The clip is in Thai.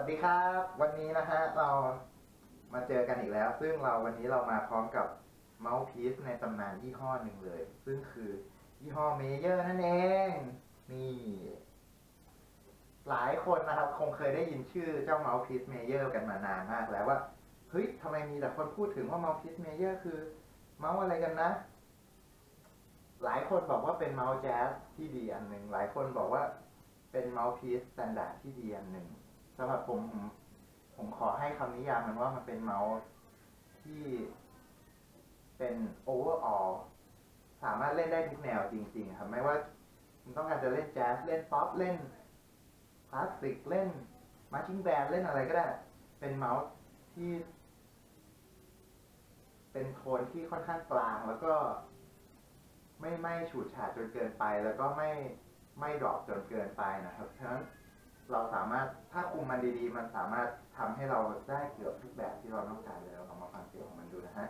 ดีครับวันนี้นะฮะเรามาเจอกันอีกแล้วซึ่งวันนี้เรามาพร้อมกับเมาส์พีซในตำนานยี่ห้อหนึ่งเลยซึ่งคือยี่ห้อเมเยอร์นั่นเองนี่หลายคนนะครับคงเคยได้ยินชื่อเจ้าเมาส์พีซเมเยอร์กันมานานมากแล้วว่าเฮ้ยทำไมมีแต่คนพูดถึงว่าเมาส์พีซเมเยอร์คือเมาส์อะไรกันนะหลายคนบอกว่าเป็นเมาส์แจ๊สที่ดีอันหนึ่งหลายคนบอกว่าเป็นเมาส์พีซสแตนดาร์ดที่ดีอันหนึ่งสำหรับผมขอให้คำนิยามมันว่ามันเป็นเมาส์ที่เป็นโอเวอร์ออลสามารถเล่นได้ทุกแนวจริงๆครับไม่ว่าคุณต้องการจะเล่นแจ๊สเล่นป๊อปเล่นคลาสสิกเล่นมาร์ชิ่งแบนด์เล่นอะไรก็ได้เป็นเมาส์ที่เป็นโทนที่ค่อนข้างกลางแล้วก็ไม่ฉูดฉาดจนเกินไปแล้วก็ไม่ดรอปจนเกินไปนะครับฉะนั้นเราสามารถถ้าคุมมันดีๆมันสามารถทำให้เราได้เกือบทุกแบบที่เราต้องการเลยเราลองมาฟังเสียงของมันดูนะฮะ